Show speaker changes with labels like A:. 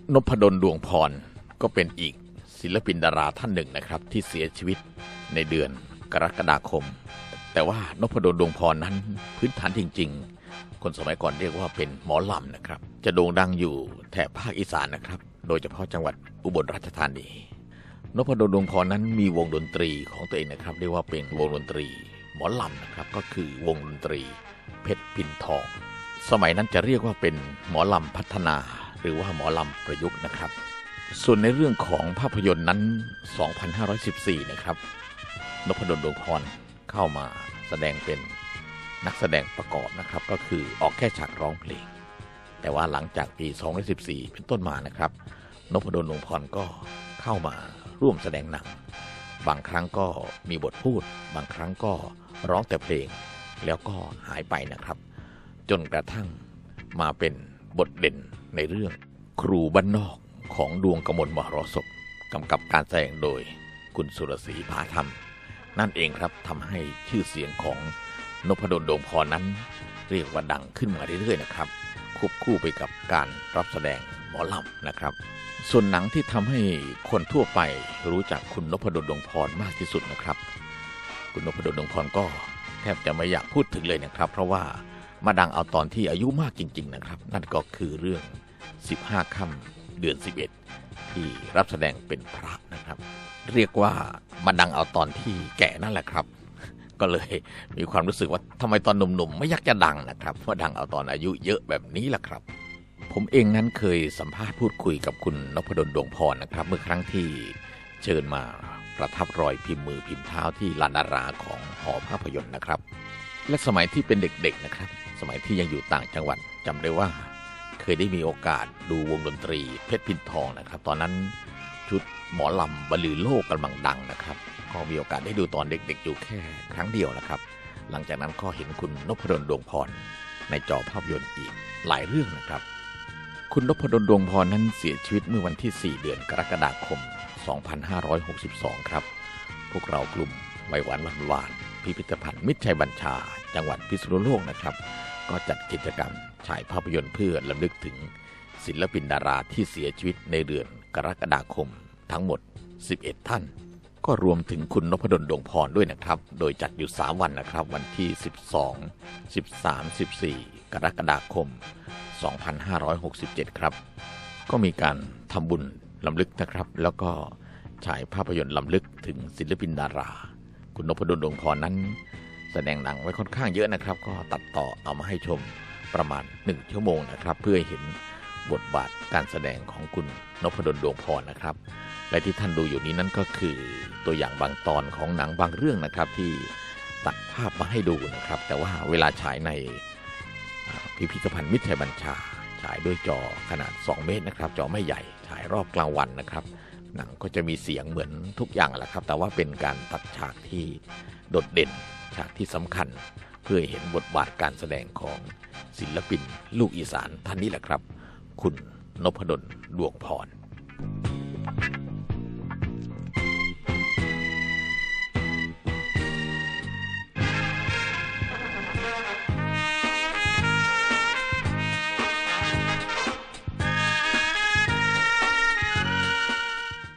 A: นพดลดวงพรก็เป็นอีกศิลปินดาราท่านหนึ่งนะครับที่เสียชีวิตในเดือนกรกฎาคมแต่ว่านพดลดวงพรนั้นพื้นฐานจริงๆคนสมัยก่อนเรียกว่าเป็นหมอลำนะครับจะโด่งดังอยู่แถบภาคอีสานนะครับโดยเฉพาะจังหวัดอุบลราชธานีนพดลดวงพรนั้นมีวงดนตรีของตัวเองนะครับเรียกว่าเป็นวงดนตรีหมอลำนะครับก็คือวงดนตรีเพชรพินทองสมัยนั้นจะเรียกว่าเป็นหมอลำพัฒนาหรือว่าหมอลำประยุกต์นะครับส่วนในเรื่องของภาพยนตร์นั้น 2514 นะครับนพดลดวงพรเข้ามาแสดงเป็นนักแสดงประกอบนะครับก็คือออกแค่ฉากร้องเพลงแต่ว่าหลังจากปี 2014 เป็นต้นมานะครับนพดลดวงพรก็เข้ามาร่วมแสดงหนังบางครั้งก็มีบทพูดบางครั้งก็ร้องแต่เพลงแล้วก็หายไปนะครับจนกระทั่งมาเป็นบทเด่นในเรื่องครูบ้านนอกของดวงกมลมหรสพกำกับการแสดงโดยคุณสุรศรีผาธรรมนั่นเองครับทำให้ชื่อเสียงของนพดลดวงพรนั้นเรียกว่าดังขึ้นมาเรื่อยๆนะครับควบคู่ไปกับการรับแสดงหมอลำนะครับส่วนหนังที่ทำให้คนทั่วไปรู้จักคุณนพดลดวงพรมากที่สุดนะครับคุณนพดลดวงพรก็แทบจะไม่อยากพูดถึงเลยนะครับเพราะว่ามาดังเอาตอนที่อายุมากจริงๆนะครับนั่นก็คือเรื่อง15 ค่ำเดือน 11ที่รับแสดงเป็นพระนะครับเรียกว่ามาดังเอาตอนที่แก่นั่นแหละครับก็เลยมีความรู้สึกว่าทำไมตอนหนุ่มๆไม่อยากจะดังนะครับมาดังเอาตอนอายุเยอะแบบนี้แหละครับผมเองนั้นเคยสัมภาษณ์พูดคุยกับคุณนพดลดวงพรนะครับเมื่อครั้งที่เชิญมาประทับรอยพิมพ์มือพิมพ์เท้าที่ลานดาราของหอภาพยนตร์นะครับและสมัยที่เป็นเด็กๆนะครับสมัยที่ยังอยู่ต่างจังหวัดจำได้ว่าเคยได้มีโอกาสดูวงดนตรีเพชรพินทองนะครับตอนนั้นชุดหมอลำบรรลือโลกกำลังดังนะครับก็มีโอกาสได้ดูตอนเด็กๆอยู่แค่ครั้งเดียวนะครับหลังจากนั้นก็เห็นคุณนพดลดวงพรในจอภาพยนตร์อีกหลายเรื่องนะครับคุณนพดลดวงพรนั้นเสียชีวิตเมื่อวันที่ 4 เดือนกรกฎาคม 2562 ครับพวกเรากลุ่มไว้หวานวันวานพิพิธภัณฑ์มิตรชัยบัญชาจังหวัดพิษณุโลกนะครับก็จัดกิจกรรมฉายภาพยนตร์เพื่อรำลึกถึงศิลปินดาราที่เสียชีวิตในเดือนกรกฎาคมทั้งหมด11 ท่านก็รวมถึงคุณนพดลดวงพรด้วยนะครับโดยจัดอยู่3 วันนะครับวันที่12 13 14 กรกฎาคม 2567 ครับก็มีการทำบุญรำลึกนะครับแล้วก็ฉายภาพยนตร์รำลึกถึงศิลปินดาราคุณนพดลดวงพรนั้นแสดงหนังไว้ค่อนข้างเยอะนะครับก็ตัดต่อเอามาให้ชมประมาณ1 ชั่วโมงนะครับเพื่อเห็นบทบาทการแสดงของคุณนพดลดวงพรนะครับและที่ท่านดูอยู่นี้นั่นก็คือตัวอย่างบางตอนของหนังบางเรื่องนะครับที่ตัดภาพมาให้ดูนะครับแต่ว่าเวลาฉายในพิพิธภัณฑ์มิตรชัยบัญชาฉายด้วยจอขนาด2 เมตรนะครับจอไม่ใหญ่ฉายรอบกลางวันนะครับหนังก็จะมีเสียงเหมือนทุกอย่างแหละครับแต่ว่าเป็นการตัดฉากที่โดดเด่นฉากที่สำคัญเพื่อเห็นบทบาทการแสดงของศิลปินลูกอีสานท่านนี้แหละครับคุณนพดลดวงพร